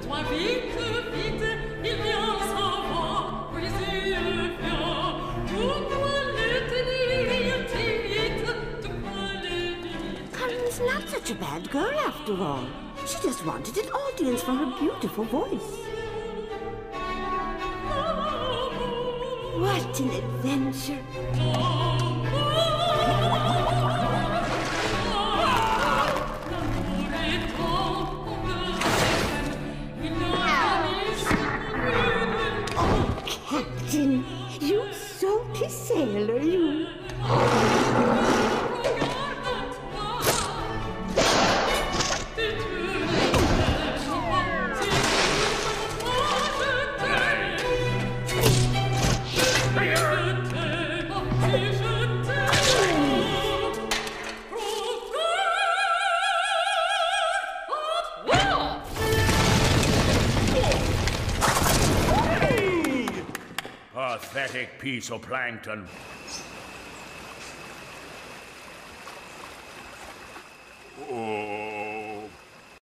Toi vite, vite, il vient s'en va, puis il vient. Tout toilette, vite, tout toilette, vite. Carmen's not such a bad girl after all. She just wanted an audience for her beautiful voice. What an adventure! Oh, Captain, you salty sailor, you. Pathetic piece of plankton.